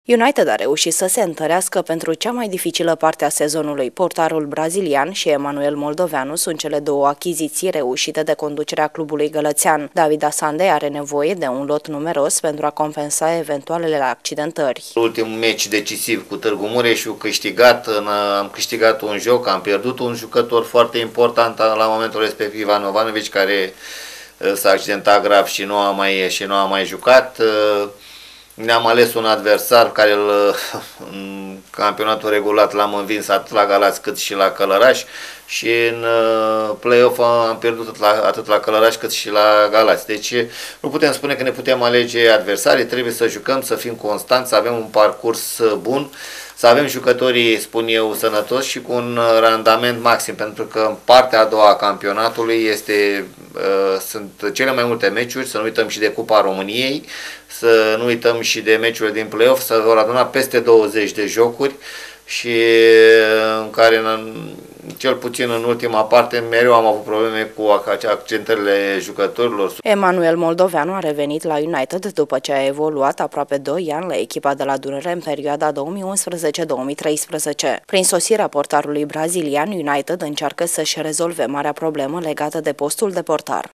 United a reușit să se întărească pentru cea mai dificilă parte a sezonului. Portarul brazilian și Emanuel Moldoveanu sunt cele două achiziții reușite de conducerea clubului gălățean. David Asande are nevoie de un lot numeros pentru a compensa eventualele accidentări. Ultimul meci decisiv cu Târgu Mureșu am câștigat un joc, am pierdut un jucător foarte important la momentul respectiv, Ivan Jovanovic, care s-a accidentat grav și nu a mai jucat. Ne-am ales un adversar care în campionatul regulat l-am învins atât la Galați cât și la Călăraș și în play-off am pierdut atât la Călăraș cât și la Galați. Deci nu putem spune că ne putem alege adversarii, trebuie să jucăm, să fim constanți, să avem un parcurs bun, să avem jucătorii, spun eu, sănătoși și cu un randament maxim, pentru că în partea a doua a campionatului sunt cele mai multe meciuri, să nu uităm și de Cupa României, să nu uităm și de meciurile din play-off, să vor aduna peste 20 de jocuri și în care, cel puțin în ultima parte, mereu am avut probleme cu accentările jucătorilor. Emanuel Moldoveanu a revenit la United după ce a evoluat aproape 2 ani la echipa de la Dunăre în perioada 2011-2013. Prin sosirea portarului brazilian, United încearcă să-și rezolve marea problemă legată de postul de portar.